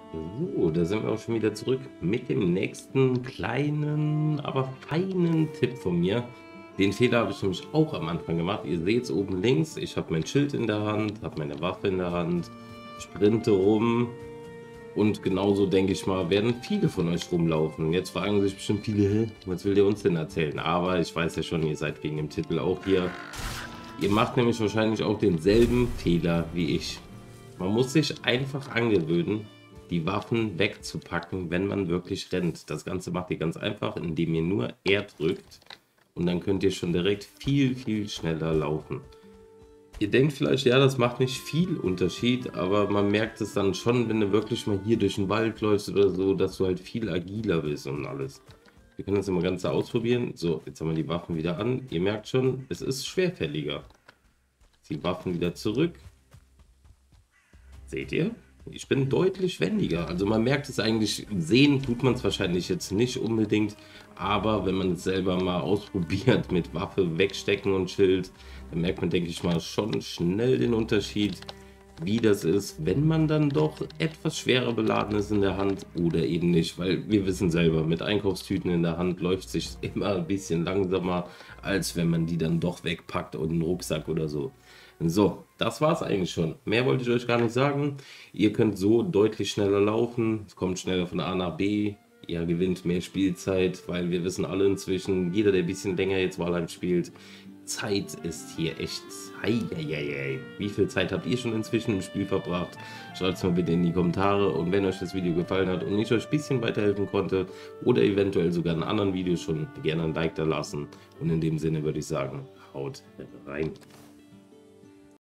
So, da sind wir auch schon wieder zurück mit dem nächsten kleinen, aber feinen Tipp von mir. Den Fehler habe ich nämlich auch am Anfang gemacht. Ihr seht es oben links, ich habe mein Schild in der Hand, habe meine Waffe in der Hand, sprinte rum und genauso, denke ich mal, werden viele von euch rumlaufen. Jetzt fragen sich bestimmt viele: "Hä, was will der uns denn erzählen?" Aber ich weiß ja schon, ihr seid wegen dem Titel auch hier. Ihr macht nämlich wahrscheinlich auch denselben Fehler wie ich. Man muss sich einfach angewöhnen, die Waffen wegzupacken, wenn man wirklich rennt. Das Ganze macht ihr ganz einfach, indem ihr nur R drückt und dann könnt ihr schon direkt viel, viel schneller laufen. Ihr denkt vielleicht, ja, das macht nicht viel Unterschied, aber man merkt es dann schon, wenn du wirklich mal hier durch den Wald läufst oder so, dass du halt viel agiler bist und alles. Wir können das immer ganz ausprobieren. So, jetzt haben wir die Waffen wieder an. Ihr merkt schon, es ist schwerfälliger. Die Waffen wieder zurück. Seht ihr? Ich bin deutlich wendiger. Also man merkt es eigentlich, sehen tut man es wahrscheinlich jetzt nicht unbedingt, aber wenn man es selber mal ausprobiert mit Waffe wegstecken und Schild, dann merkt man, denke ich mal, schon schnell den Unterschied, wie das ist, wenn man dann doch etwas schwerer beladen ist in der Hand oder eben nicht, weil wir wissen selber, mit Einkaufstüten in der Hand läuft es sich immer ein bisschen langsamer, als wenn man die dann doch wegpackt und einen Rucksack oder so. So, das war es eigentlich schon. Mehr wollte ich euch gar nicht sagen. Ihr könnt so deutlich schneller laufen, es kommt schneller von A nach B, ihr gewinnt mehr Spielzeit, weil wir wissen alle inzwischen, jeder, der ein bisschen länger jetzt Valheim spielt, Zeit ist hier echt. Eieiei. Wie viel Zeit habt ihr schon inzwischen im Spiel verbracht? Schreibt es mal bitte in die Kommentare, und wenn euch das Video gefallen hat und ich euch ein bisschen weiterhelfen konnte oder eventuell sogar in anderen Videos schon, gerne ein Like da lassen, und in dem Sinne würde ich sagen, haut rein.